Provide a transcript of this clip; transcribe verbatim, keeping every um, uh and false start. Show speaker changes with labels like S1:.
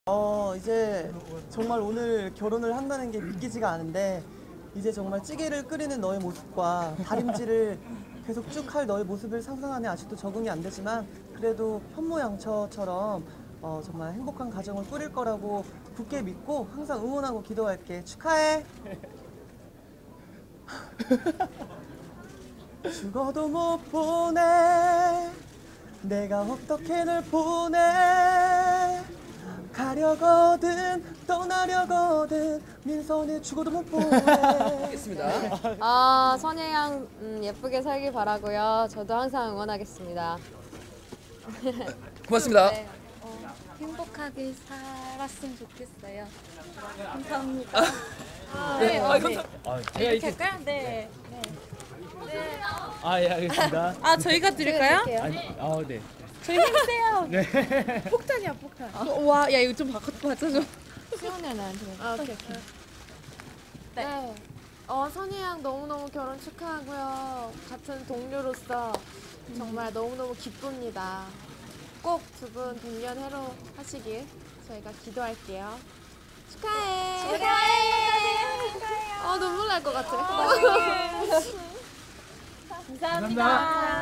S1: 어 이제 정말 오늘 결혼을 한다는 게 믿기지가 않은데 이제 정말 찌개를 끓이는 너의 모습과 다림질을 계속 쭉 할 너의 모습을 상상하니 아직도 적응이 안 되지만 그래도 현모양처처럼 어, 정말 행복한 가정을 꾸릴 거라고 굳게 믿고 항상 응원하고 기도할게. 축하해. 죽어도 못 보내 내가 어떻게 널 보내 가려거든 떠나려거든 민선이 죽어도 못 보내.
S2: 알겠습니다.
S3: 아, 선예양 음, 예쁘게 살길 바라고요. 저도 항상 응원하겠습니다.
S2: 고맙습니다.
S4: 네, 어, 행복하게 살았으면 좋겠어요. 감사합니다.
S2: 네,
S4: 네,
S2: 아,
S4: 어,
S2: 감사.
S5: 아, 제가
S4: 이렇게
S5: 이렇게
S4: 할까요? 네. 네. 네.
S5: 아, 예, 알겠습니다.
S4: 아, 저희가 드릴까요?
S5: 아니, 아, 네.
S4: 저희 힘세요.
S5: 네.
S4: 폭탄이야, 폭탄. 어, 와, 야, 이거 좀 바꿔 맞춰줘.
S3: 시원해 나한테.
S4: 아, 오케이, 오케이.
S3: 네. 네. 어, 선예양 너무너무 결혼 축하하고요. 같은 동료로서 정말 너무너무 기쁩니다. 꼭 두 분 백년 해로 하시길 저희가 기도할게요. 축하해. 축하해. 축하해요. 어, 눈물 날 것 같아.
S4: 감사합니다.